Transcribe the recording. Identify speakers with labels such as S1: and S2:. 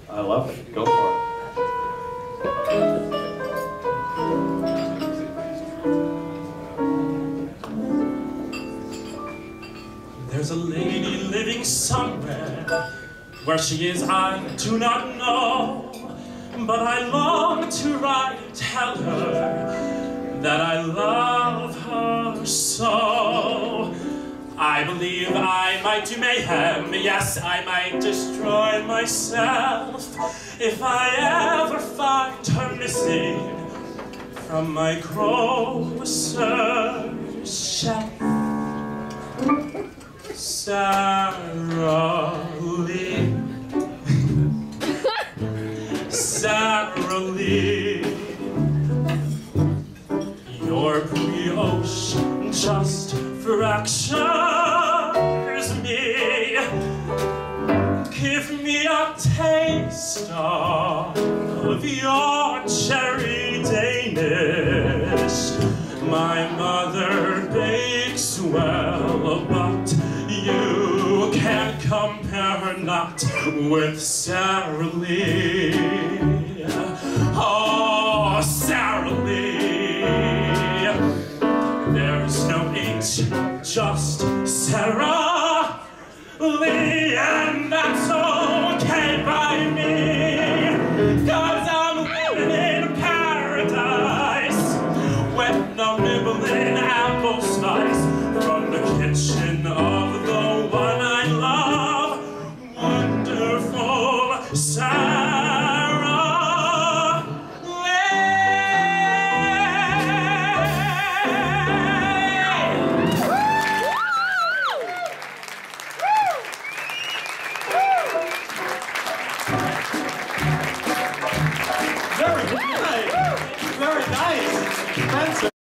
S1: I love it. Go for it.
S2: There's a lady living somewhere. Where she is I do not know, but I long to write and tell her that I love her so. I believe I might do mayhem, yes, I might destroy myself if I ever find her missing from my grocer's shelf. Sara Lee, Sara Lee, your brioche just fractures me. Give me a taste of your cherry Danish. My mother bakes well, but you can't compare her not with Sara Lee. Oh, Sara Lee. There's no H, just Sara Lee, and that's okay by me, 'cause I'm living in paradise when I'm nibbling apple slice from the kitchen of the one I love, wonderful Sara Lee.
S1: Very nice. Very nice.